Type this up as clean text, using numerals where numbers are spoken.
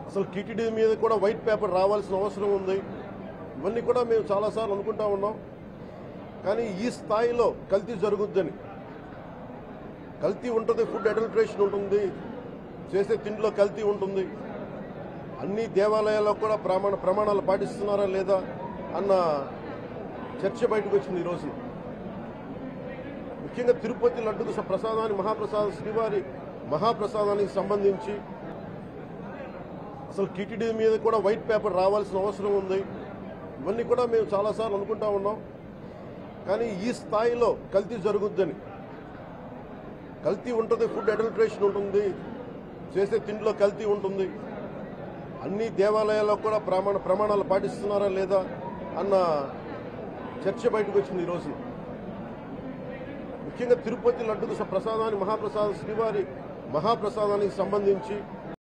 అసలు టీటీడీ మీద కూడా వైట్ పేపర్ రావాల్సిన అవసరం ఉంది. ఇవన్నీ కూడా మేము చాలాసార్లు అనుకుంటా ఉన్నాం. కానీ ఈ స్థాయిలో కల్తీ జరుగుద్దని, కల్తీ ఉంటుంది, ఫుడ్ అడల్ట్రేషన్ ఉంటుంది, చేసే తిండిలో కల్తీ ఉంటుంది, అన్ని దేవాలయాల్లో కూడా ప్రమాణాలు పాటిస్తున్నారా లేదా అన్న చర్చ బయటకు వచ్చింది ఈ రోజున. ముఖ్యంగా తిరుపతి లడ్డు ప్రసాదాన్ని శ్రీవారి మహాప్రసాదానికి సంబంధించి అసలు టీటీడీ మీద కూడా వైట్ పేపర్ రావాల్సిన అవసరం ఉంది. ఇవన్నీ కూడా మేము చాలాసార్లు అనుకుంటా ఉన్నాం. కానీ ఈ స్థాయిలో కల్తీ జరుగుద్దని, కల్తీ ఉంటుంది, ఫుడ్ అడల్ట్రేషన్ ఉంటుంది, చేసే తిండిలో కల్తీ ఉంటుంది, అన్ని దేవాలయాల్లో కూడా ప్రమాణాలు పాటిస్తున్నారా లేదా అన్న చర్చ బయటకు వచ్చింది ఈ రోజున. ముఖ్యంగా తిరుపతి లడ్డు ప్రసాదాన్ని శ్రీవారి మహాప్రసాదానికి సంబంధించి